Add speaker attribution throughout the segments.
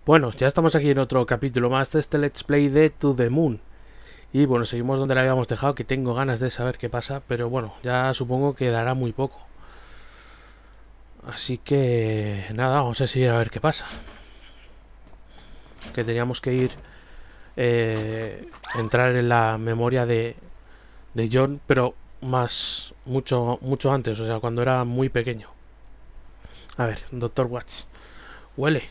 Speaker 1: Bueno, ya estamos aquí en otro capítulo más de este Let's Play de To The Moon. Y bueno, seguimos donde le habíamos dejado, que tengo ganas de saber qué pasa, pero bueno, ya supongo que dará muy poco. Así que nada, vamos a seguir a ver qué pasa. Que teníamos que ir, entrar en la memoria de John, pero mucho antes, o sea, cuando era muy pequeño. A ver, Dr. Watts, huele.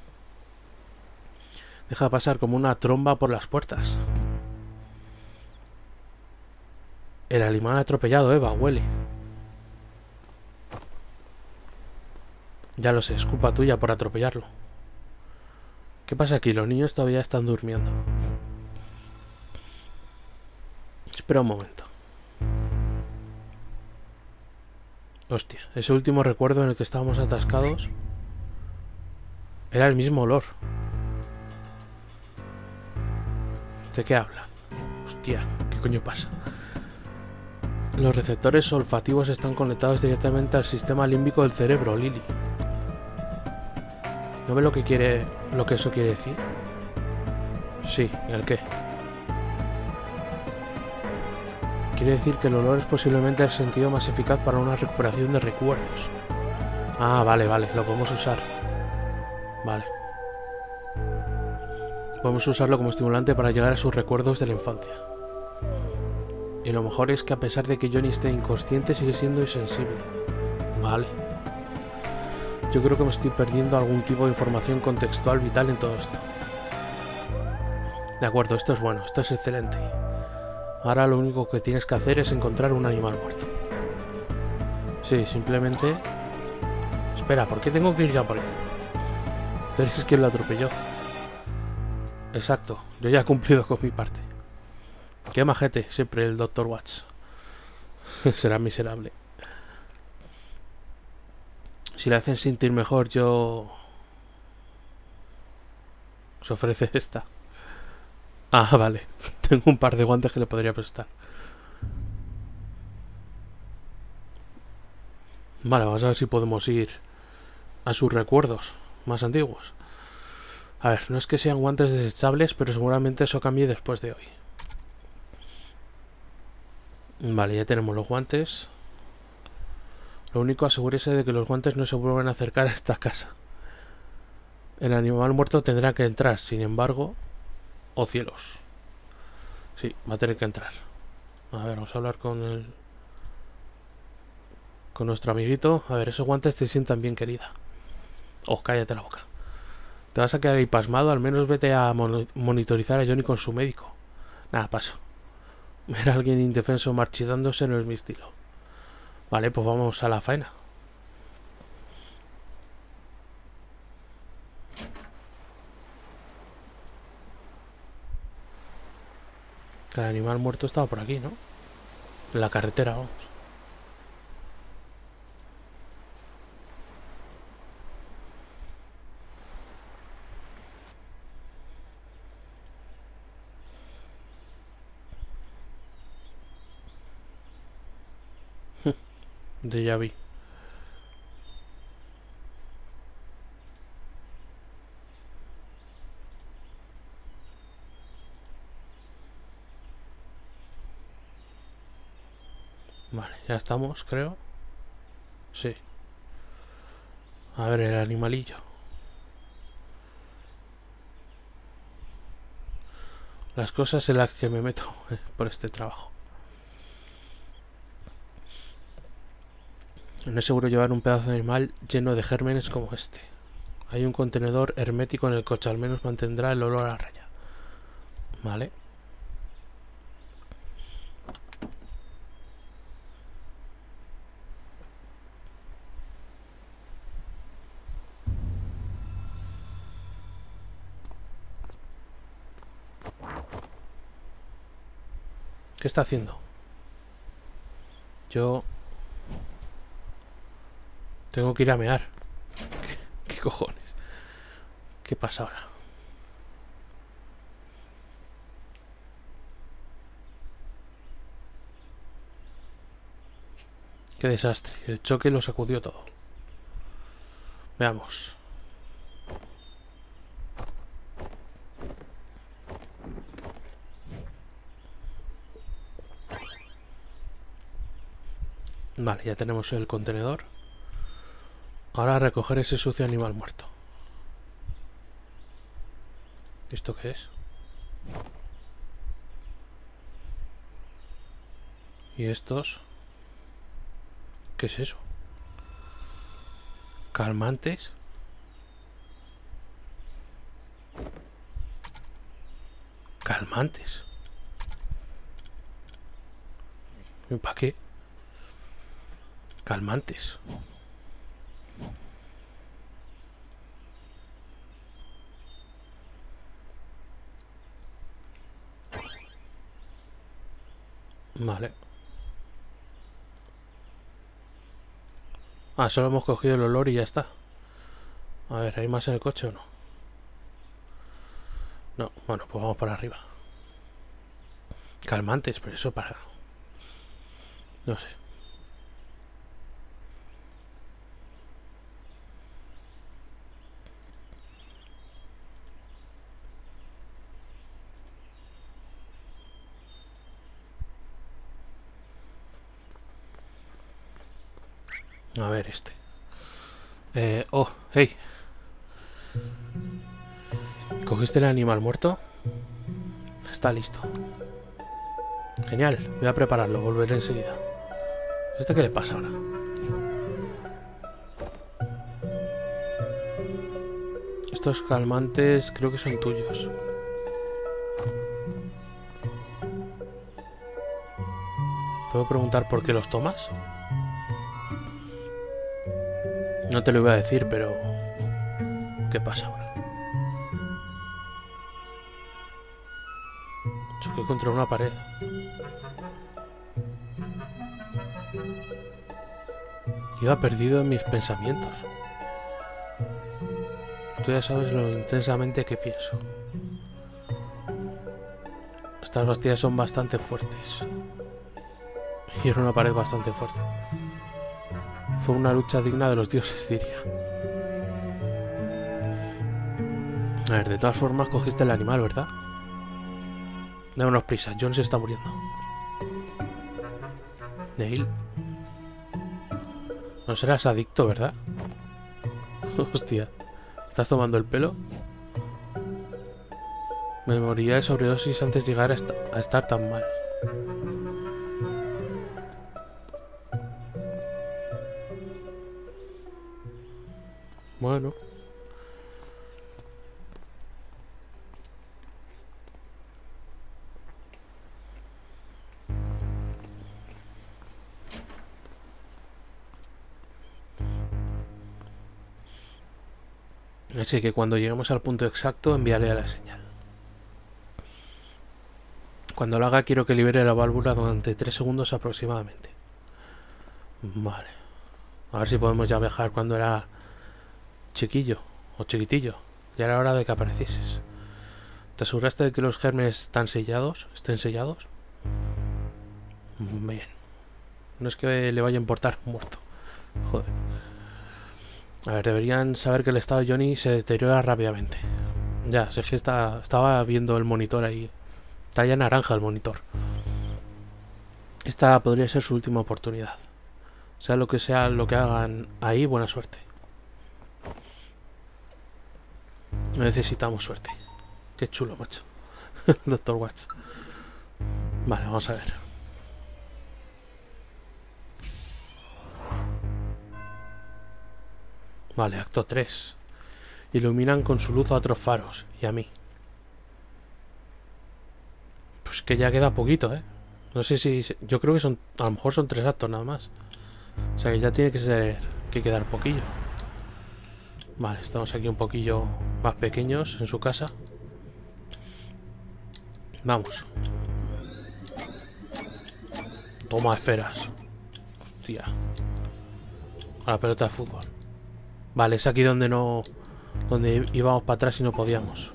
Speaker 1: Deja pasar como una tromba por las puertas. El animal atropellado, Eva, huele. Ya lo sé, es culpa tuya por atropellarlo. ¿Qué pasa aquí? Los niños todavía están durmiendo. Espera un momento. Hostia, ese último recuerdo en el que estábamos atascados era el mismo olor. ¿De qué habla? Hostia, ¿qué coño pasa? Los receptores olfativos están conectados directamente al sistema límbico del cerebro, Lily. ¿No ves lo que eso quiere decir? Sí, ¿y el qué? Quiere decir que el olor es posiblemente el sentido más eficaz para una recuperación de recuerdos. Ah, vale, lo podemos usar. Vale. Podemos usarlo como estimulante para llegar a sus recuerdos de la infancia. Y lo mejor es que a pesar de que Johnny esté inconsciente, sigue siendo insensible. Vale. Yo creo que me estoy perdiendo algún tipo de información contextual vital en todo esto. De acuerdo, esto es bueno, esto es excelente. Ahora lo único que tienes que hacer es encontrar un animal muerto. Sí, simplemente... Espera, ¿por qué tengo que ir ya por él? Tú eres quien lo atropelló. Exacto, yo ya he cumplido con mi parte. Qué majete, siempre el Dr. Watts. Será miserable. Si le hacen sentir mejor, yo... os ofrece esta. Ah, vale. Tengo un par de guantes que le podría prestar. Vale, vamos a ver si podemos ir a sus recuerdos más antiguos. A ver, no es que sean guantes desechables, pero seguramente eso cambie después de hoy. Vale, ya tenemos los guantes. Lo único, asegúrese de que los guantes no se vuelvan a acercar a esta casa. El animal muerto tendrá que entrar, sin embargo... ¡Oh cielos! Sí, va a tener que entrar. A ver, vamos a hablar con nuestro amiguito. A ver, esos guantes te sientan bien, querida. Oh, cállate la boca. Te vas a quedar ahí pasmado, al menos vete a monitorizar a Johnny con su médico. Nada, paso. Ver a alguien indefenso marchitándose no es mi estilo. Vale, pues vamos a la faena. Que el animal muerto estaba por aquí, ¿no? En la carretera, vamos. Ya vi. Vale, ya estamos, creo. Sí. A ver, el animalillo. Las cosas en las que me meto por este trabajo. No es seguro llevar un pedazo de animal lleno de gérmenes como este. Hay un contenedor hermético en el coche, al menos mantendrá el olor a raya. Vale. ¿Qué está haciendo? Yo... tengo que ir a mear. ¿Qué cojones? ¿Qué pasa ahora? Qué desastre. El choque lo sacudió todo. Veamos. Vale, ya tenemos el contenedor. Ahora a recoger ese sucio animal muerto. ¿Esto qué es? ¿Y estos? ¿Qué es eso? ¿Calmantes? ¿Calmantes? ¿Y para qué? Calmantes. Vale. Ah, solo hemos cogido el olor y ya está. A ver, ¿hay más en el coche o no? No, bueno, pues vamos para arriba. Calmantes, pero eso para... No sé. A ver este. Oh, hey. ¿Cogiste el animal muerto? Está listo. Genial, voy a prepararlo, volveré enseguida. ¿Esto qué le pasa ahora? Estos calmantes creo que son tuyos. ¿Puedo preguntar por qué los tomas? No te lo iba a decir, pero... ¿Qué pasa ahora? Choqué contra una pared. Iba perdido en mis pensamientos. Tú ya sabes lo intensamente que pienso. Estas bastidas son bastante fuertes. Y era una pared bastante fuerte. Fue una lucha digna de los dioses, diría. A ver, de todas formas cogiste el animal, ¿verdad? Démonos prisa, John se está muriendo. Neil. No serás adicto, ¿verdad? Hostia. ¿Estás tomando el pelo? Me moriría de sobredosis antes de llegar a estar tan mal. Bueno. Así que cuando lleguemos al punto exacto enviaré la señal. Cuando lo haga quiero que libere la válvula durante 3 segundos aproximadamente. Vale. A ver si podemos ya viajar cuando era chiquillo o chiquitillo. Ya era hora de que aparecieses. ¿Te aseguraste de que los gérmenes estén sellados? Bien. No es que le vaya a importar muerto. Joder. A ver, deberían saber que el estado de Johnny se deteriora rápidamente. Ya, si es que estaba viendo el monitor ahí. Está ya naranja el monitor. Esta podría ser su última oportunidad. Sea lo que hagan ahí, buena suerte. Necesitamos suerte. Qué chulo, macho. Dr. Watts. Vale, vamos a ver. Vale, acto 3. Iluminan con su luz a otros faros y a mí. Pues que ya queda poquito, ¿eh? No sé si... Yo creo que son... A lo mejor son 3 actos nada más. O sea que ya tiene que quedar poquillo. Vale, estamos aquí un poquillo más pequeños en su casa. Vamos. Toma esferas. Hostia. A la pelota de fútbol. Vale, es aquí donde no... Donde íbamos para atrás y no podíamos.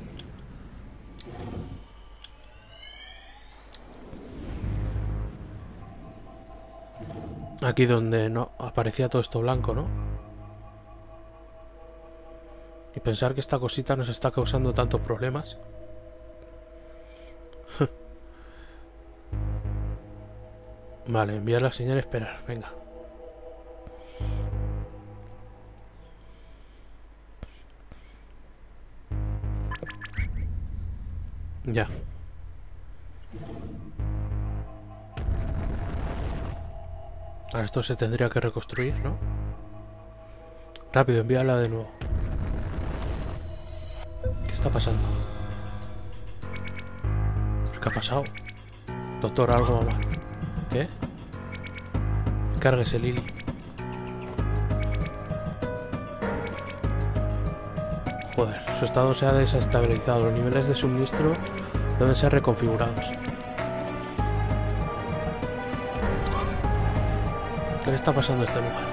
Speaker 1: Aquí donde no aparecía todo esto blanco, ¿no? Y pensar que esta cosita nos está causando tantos problemas. Vale, enviar la señal y esperar. Venga. Ya. Ahora esto se tendría que reconstruir, ¿no? Rápido, envíala de nuevo. ¿Qué está pasando? ¿Qué ha pasado? Doctor, algo va mal. ¿Qué? Cárguese, Lily. Joder, su estado se ha desestabilizado. Los niveles de suministro deben ser reconfigurados. ¿Qué le está pasando a este lugar?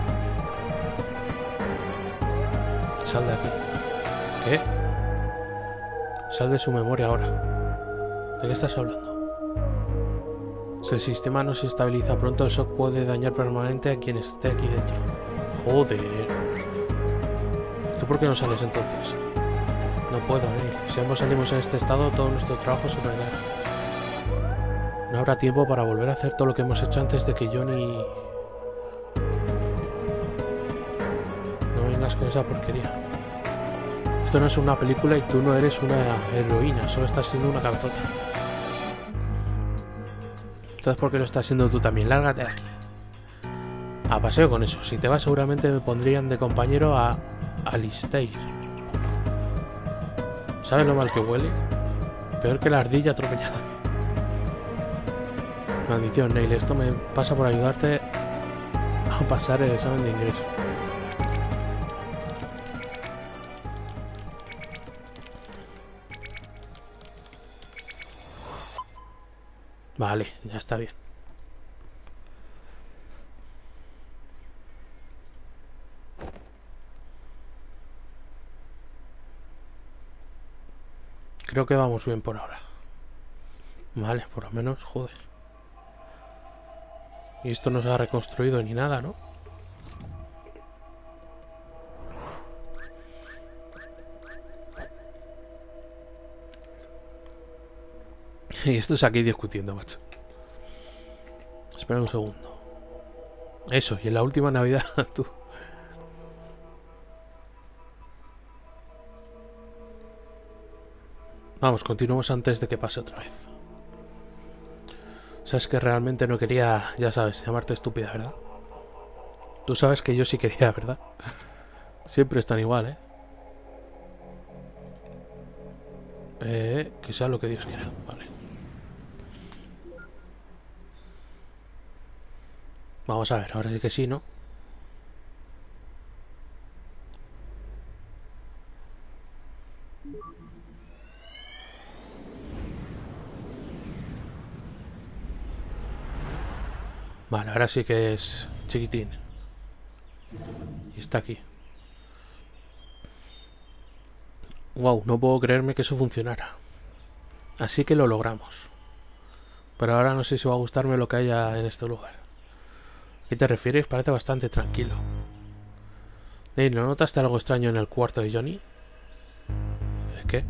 Speaker 1: Sal de aquí. ¿Qué? Sal de su memoria ahora. ¿De qué estás hablando? Si el sistema no se estabiliza pronto, eso puede dañar permanente a quien esté aquí dentro. Joder. ¿Tú por qué no sales entonces? No puedo, Neil. Si ambos salimos en este estado, todo nuestro trabajo se perderá. No habrá tiempo para volver a hacer todo lo que hemos hecho antes de que Johnny... No vengas con esa porquería. Esto no es una película y tú no eres una heroína, solo estás siendo una cabezota. Entonces, ¿por qué lo estás haciendo tú también? Lárgate de aquí. A paseo con eso. Si te vas, seguramente me pondrían de compañero a Alistair. ¿Sabes lo mal que huele? Peor que la ardilla atropellada. Maldición, Neil. Esto me pasa por ayudarte a pasar el examen de ingreso. Vale, ya está bien. Creo que vamos bien por ahora. Vale, por lo menos, joder. Y esto no se ha reconstruido ni nada, ¿no? Y esto es aquí discutiendo, macho. Espera un segundo. Eso, y en la última Navidad, tú. Vamos, continuamos antes de que pase otra vez. Sabes que realmente no quería, ya sabes, llamarte estúpida, ¿verdad? Tú sabes que yo sí quería, ¿verdad? Siempre están igual, ¿eh? Que sea lo que Dios quiera, vale. Vamos a ver, ahora sí que sí, ¿no? Vale, ahora sí que es chiquitín. Y está aquí. Wow, no puedo creerme que eso funcionara. Así que lo logramos. Pero ahora no sé si va a gustarme lo que haya en este lugar. ¿A qué te refieres? Parece bastante tranquilo. Neil, ¿no notaste algo extraño en el cuarto de Johnny? ¿En qué?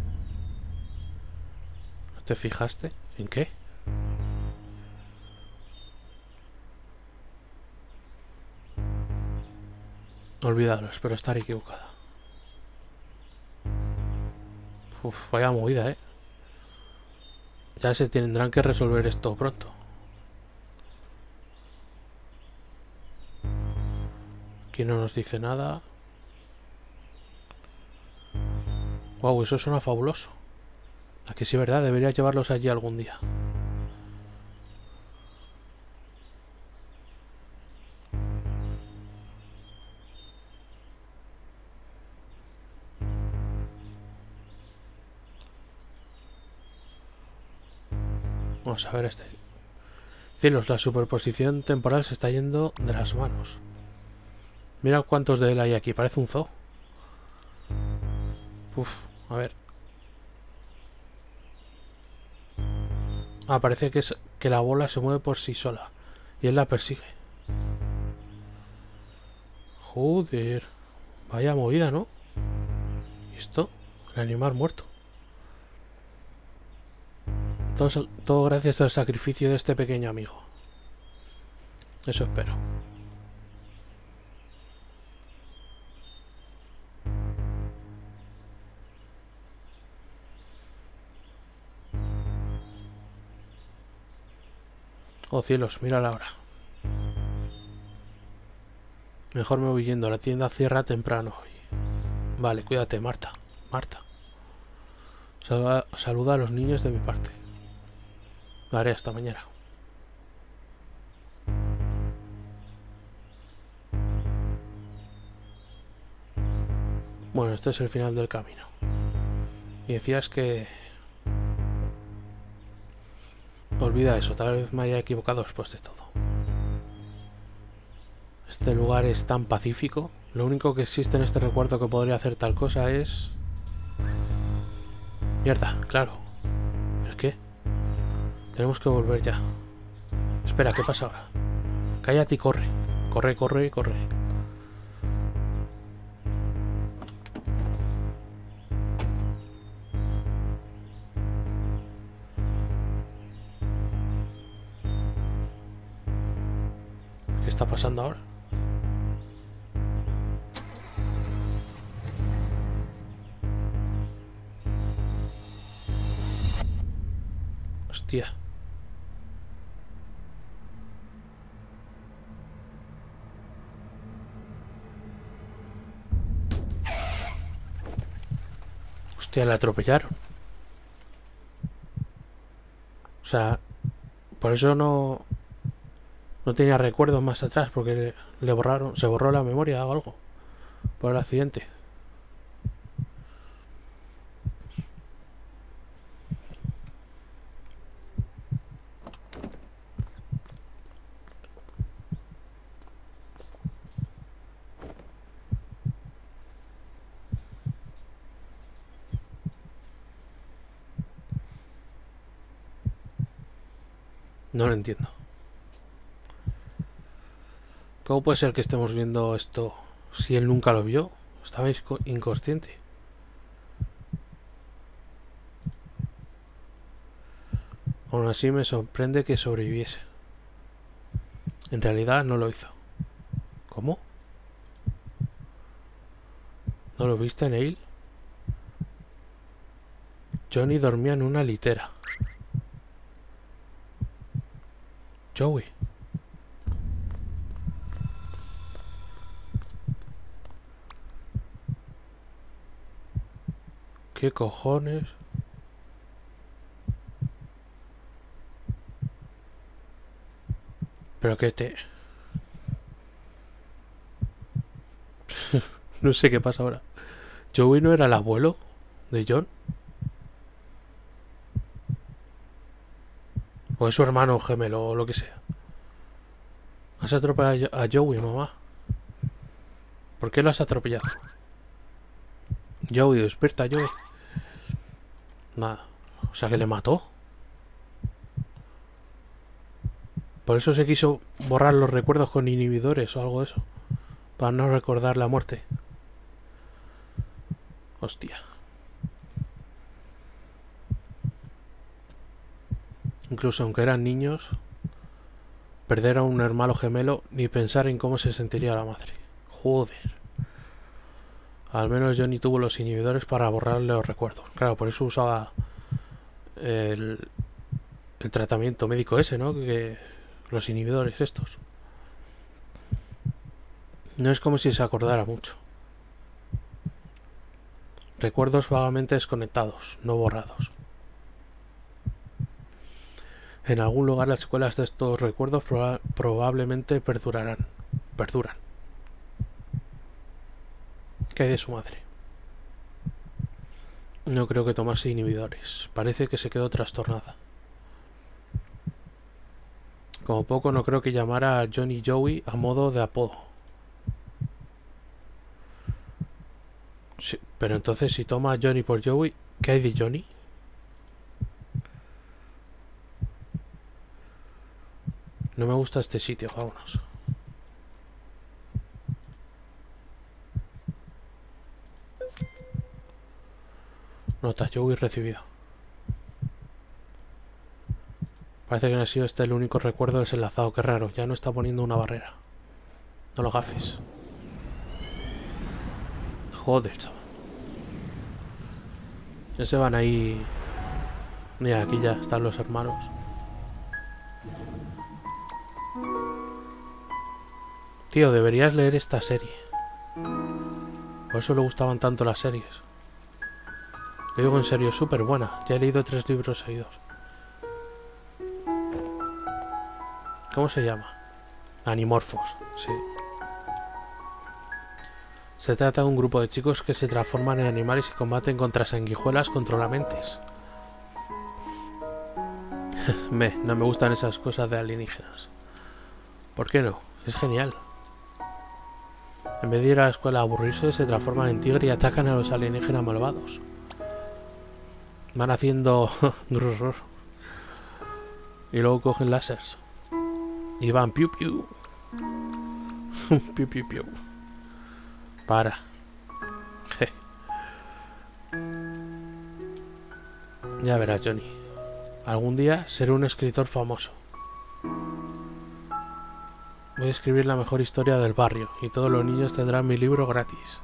Speaker 1: ¿No te fijaste? ¿En qué? Olvídalo, espero estar equivocada. Uf, vaya movida, ¿eh? Ya se tendrán que resolver esto pronto. Aquí no nos dice nada. Wow, eso suena fabuloso. ¿A que sí, verdad? Debería llevarlos allí algún día. Vamos a ver este. Cielos, la superposición temporal se está yendo de las manos. Mira cuántos de él hay aquí, parece un zoo. Uf, a ver. Ah, parece que es que la bola se mueve por sí sola. Y él la persigue. Joder. Vaya movida, ¿no? ¿Y esto? El animal muerto. Todo gracias al sacrificio de este pequeño amigo. Eso espero. Oh cielos, mira la hora. Mejor me voy yendo, la tienda cierra temprano hoy. Vale, cuídate, Marta. Marta. Saluda a los niños de mi parte. Vale, hasta mañana. Bueno, este es el final del camino. Y decías que... Olvida eso, tal vez me haya equivocado después de todo. Este lugar es tan pacífico. Lo único que existe en este recuerdo que podría hacer tal cosa es... Mierda, claro. ¿El qué? Tenemos que volver ya. Espera, ¿qué pasa ahora? Cállate y corre. Corre, corre, corre. ¿Qué está pasando ahora? Hostia. Hostia, la atropellaron. O sea, por eso no tenía recuerdos más atrás, porque le borraron, se borró la memoria o algo por el accidente. No lo entiendo. ¿Cómo puede ser que estemos viendo esto si él nunca lo vio? Estaba inconsciente. Aún así me sorprende que sobreviviese. En realidad no lo hizo. ¿Cómo? ¿No lo viste, Neil? Johnny dormía en una litera. Joey. ¿Qué cojones? Pero que te... No sé qué pasa ahora. ¿Joey no era el abuelo de John? ¿O es su hermano gemelo o lo que sea? ¿Has atropellado a Joey, mamá? ¿Por qué lo has atropellado? Joey, despierta, Joey. Nada. O sea que le mató. Por eso se quiso borrar los recuerdos con inhibidores o algo de eso. Para no recordar la muerte. Hostia. Incluso aunque eran niños, perder a un hermano gemelo ni pensar en cómo se sentiría la madre. Joder. Al menos Johnny tuvo los inhibidores para borrarle los recuerdos. Claro, por eso usaba el tratamiento médico ese, ¿no? Que los inhibidores estos. No es como si se acordara mucho. Recuerdos vagamente desconectados, no borrados. En algún lugar las secuelas de estos recuerdos probablemente perduran. ¿Qué hay de su madre? No creo que tomase inhibidores. Parece que se quedó trastornada. Como poco no creo que llamara a Johnny Joey a modo de apodo. Sí, pero entonces si toma a Johnny por Joey, ¿qué hay de Johnny? No me gusta este sitio, vámonos. Nota, Joey recibido. Parece que no ha sido este el único recuerdo desenlazado. Qué raro, ya no está poniendo una barrera. No lo gafes. Joder, chaval. Ya se van ahí. Mira, aquí ya están los hermanos. Tío, deberías leer esta serie. Por eso le gustaban tanto las series. Lo digo en serio, es súper buena. Ya he leído 3 libros seguidos. ¿Cómo se llama? Animorphos, sí. Se trata de un grupo de chicos que se transforman en animales y combaten contra sanguijuelas controlamentes. No me gustan esas cosas de alienígenas. ¿Por qué no? Es genial. En vez de ir a la escuela a aburrirse, se transforman en tigre y atacan a los alienígenas malvados. Van haciendo... y luego cogen láseres. Y van piu piu. Piu piu piu. Para. Ya verás, Johnny. Algún día seré un escritor famoso. Voy a escribir la mejor historia del barrio y todos los niños tendrán mi libro gratis.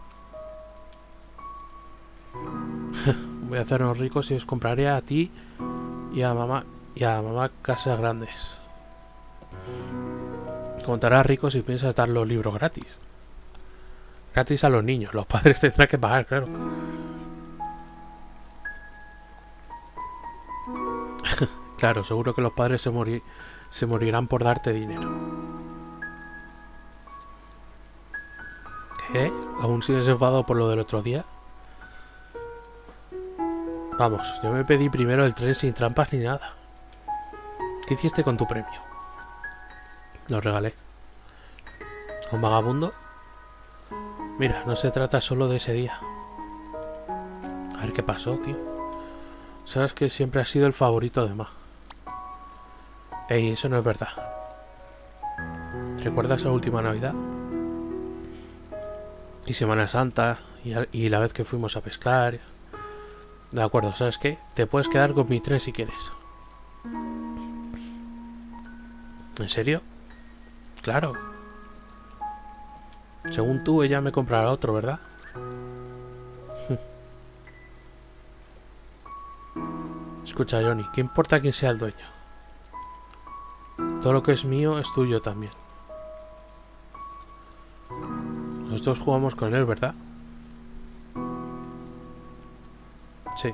Speaker 1: Voy a hacernos ricos y os compraré a ti y a mamá casas grandes. Como te harás ricos si piensas dar los libros gratis. Gratis a los niños, los padres tendrán que pagar, claro. Claro, seguro que los padres se morirán por darte dinero. ¿Qué? ¿Aún sigues enfadado por lo del otro día? Vamos, yo me pedí primero el tren sin trampas ni nada. ¿Qué hiciste con tu premio? Lo regalé. ¿A un vagabundo? Mira, no se trata solo de ese día. A ver qué pasó, tío. Sabes que siempre has sido el favorito de Ma. Ey, eso no es verdad. ¿Recuerdas la última Navidad? Y Semana Santa, y la vez que fuimos a pescar. De acuerdo, ¿sabes qué? Te puedes quedar con mi tren si quieres. ¿En serio? Claro. Según tú, ella me comprará otro, ¿verdad? Escucha, Johnny, ¿qué importa quién sea el dueño? Todo lo que es mío es tuyo también. Los dos jugamos con él, ¿verdad? Sí.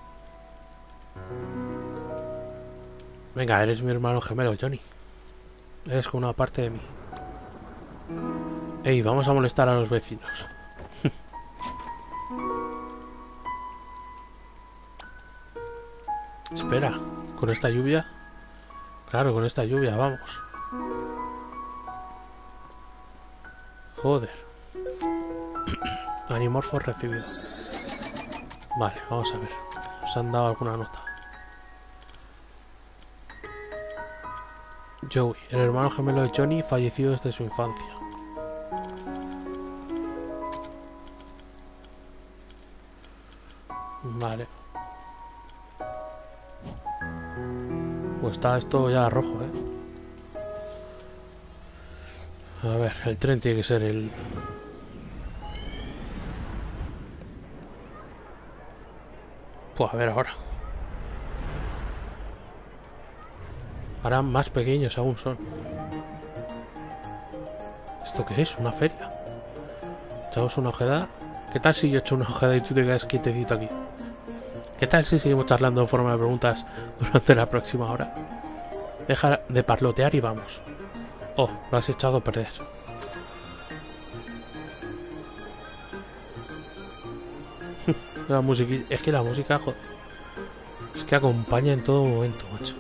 Speaker 1: Venga, eres mi hermano gemelo, Johnny. Eres como una parte de mí. Ey, vamos a molestar a los vecinos. Espera, ¿con esta lluvia? Claro, con esta lluvia, vamos. Joder. Animorfos recibido. Vale, vamos a ver. ¿Nos han dado alguna nota? Joey, el hermano gemelo de Johnny, fallecido desde su infancia. Vale. Pues está esto ya rojo, ¿eh? A ver, el tren tiene que ser el... Pues a ver ahora. Ahora más pequeños aún son. ¿Esto qué es? ¿Una feria? Echamos una ojeada. ¿Qué tal si yo echo una ojeada y tú te quedas quietecito aquí? ¿Qué tal si seguimos charlando en forma de preguntas durante la próxima hora? Deja de parlotear y vamos. Oh, lo has echado a perder. La musiquilla, es que la música, joder, es que acompaña en todo momento, macho.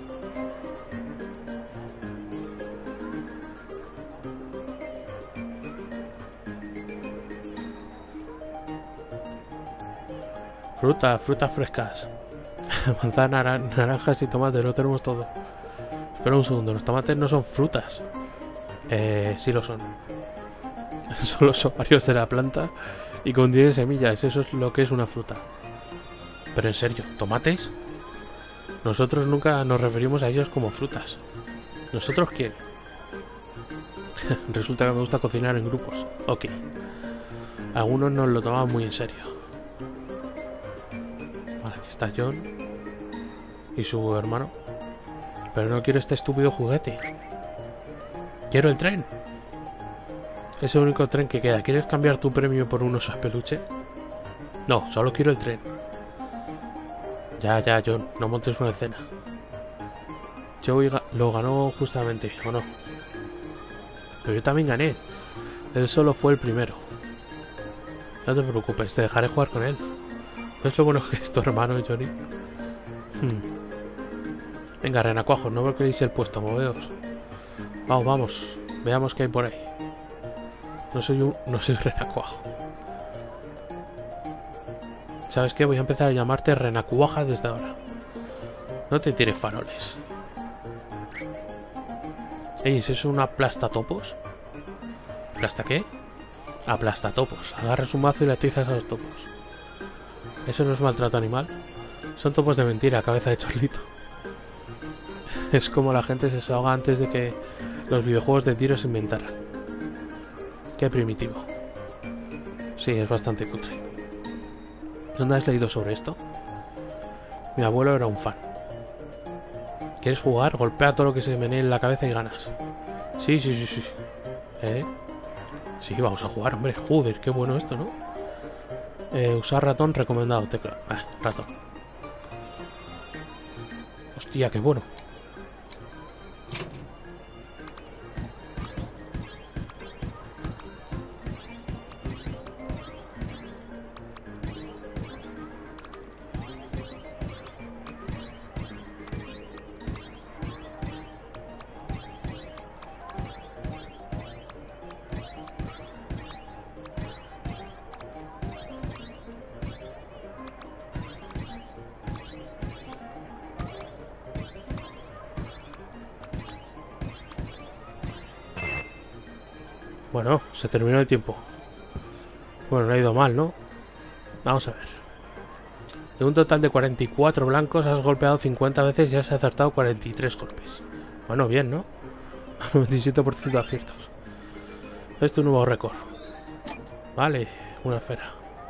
Speaker 1: Frutas frescas. Manzanas, naranjas y tomates, lo tenemos todo. Espera un segundo, los tomates no son frutas. Sí lo son. Son los ovarios de la planta y contienen semillas, eso es lo que es una fruta. Pero en serio, ¿tomates? Nosotros nunca nos referimos a ellos como frutas. ¿Nosotros quién? Resulta que me gusta cocinar en grupos. Ok. Algunos nos lo toman muy en serio. Vale, aquí está John. Y su hermano. Pero no quiero este estúpido juguete. Quiero el tren. Es el único tren que queda. ¿Quieres cambiar tu premio por un oso de peluche? No, solo quiero el tren. Ya, John. No montes una escena. Joey lo ganó justamente, ¿o no? Pero yo también gané. Él solo fue el primero. No te preocupes, te dejaré jugar con él. ¿No es lo bueno que es tu hermano, Johnny? Venga, renacuajos, no me queréis el puesto, moveos. Vamos. Veamos qué hay por ahí. No soy renacuajo. ¿Sabes qué? Voy a empezar a llamarte renacuaja desde ahora. No te tires faroles. Ey, ¿es eso un aplastatopos? ¿Aplasta qué? Aplastatopos. Agarras un mazo y le atizas a los topos. ¿Eso no es maltrato animal? Son topos de mentira, cabeza de chorlito. Es como la gente se ahoga antes de que los videojuegos de tiro se inventaran. Qué primitivo. Sí, es bastante cutre. ¿Dónde has leído sobre esto? Mi abuelo era un fan. ¿Quieres jugar? Golpea todo lo que se menee en la cabeza y ganas. Sí. ¿Eh? Sí, vamos a jugar, hombre. Joder, qué bueno esto, ¿no? Usar ratón recomendado, tecla. Ratón. Hostia, qué bueno. Bueno, se terminó el tiempo. Bueno, no ha ido mal, ¿no? Vamos a ver. De un total de 44 blancos has golpeado 50 veces y has acertado 43 golpes. Bueno, bien, ¿no? 97% de aciertos. Este es un nuevo récord. Vale, una esfera.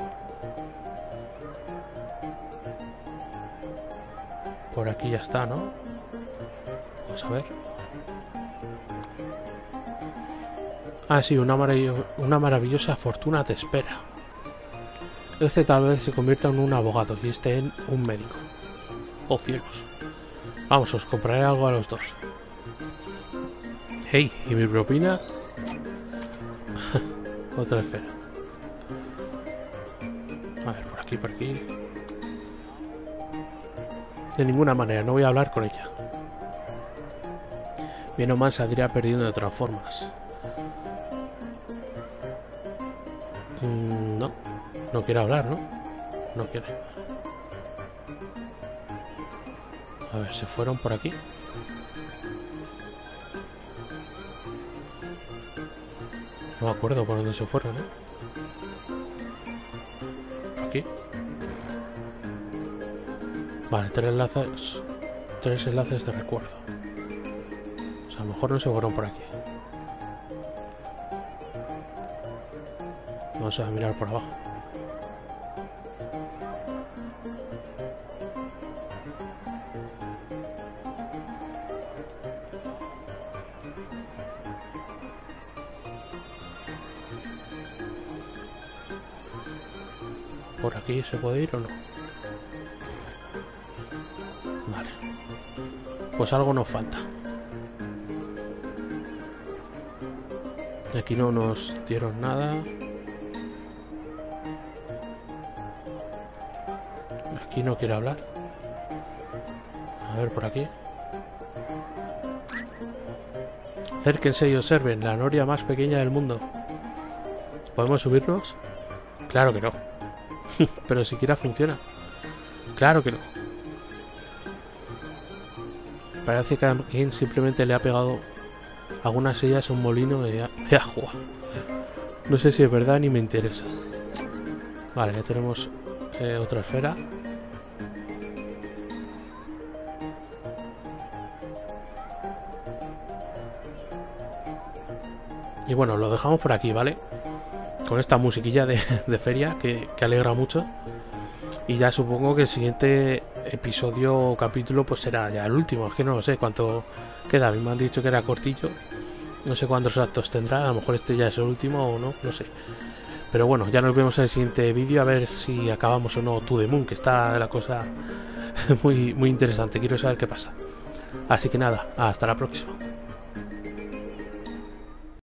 Speaker 1: Por aquí ya está, ¿no? Vamos a ver. Ah, sí, una maravillosa fortuna te espera. Este tal vez se convierta en un abogado y este en un médico. Oh, cielos. Vamos, os compraré algo a los dos. Hey, ¿y mi propina? Otra esfera. A ver, por aquí. De ninguna manera, no voy a hablar con ella. Bien o mal saldría perdiendo de otras formas. No quiere hablar, ¿no? No quiere. A ver, ¿se fueron por aquí? No me acuerdo por dónde se fueron, ¿eh? Aquí. Vale, tres enlaces de recuerdo. O sea, a lo mejor no se fueron por aquí. Vamos a mirar por abajo. ¿Por aquí se puede ir o no? Vale. Pues algo nos falta. Aquí no nos dieron nada. Aquí no quiere hablar. A ver, por aquí. Acérquense y observen la noria más pequeña del mundo. ¿Podemos subirnos? Claro que no. Pero siquiera funciona. Claro que no. Parece que a alguien simplemente le ha pegado algunas sillas a un molino de agua. No sé si es verdad ni me interesa. Vale, ya tenemos otra esfera. Y bueno, lo dejamos por aquí, ¿vale? Con esta musiquilla de feria que alegra mucho. Y ya supongo que el siguiente episodio o capítulo pues será ya el último. Es que no lo sé cuánto queda. A mí me han dicho que era cortillo. No sé cuántos actos tendrá. A lo mejor este ya es el último o no, no sé. Pero bueno, ya nos vemos en el siguiente vídeo a ver si acabamos o no To The Moon, que está la cosa muy interesante. Quiero saber qué pasa. Así que nada, hasta la próxima.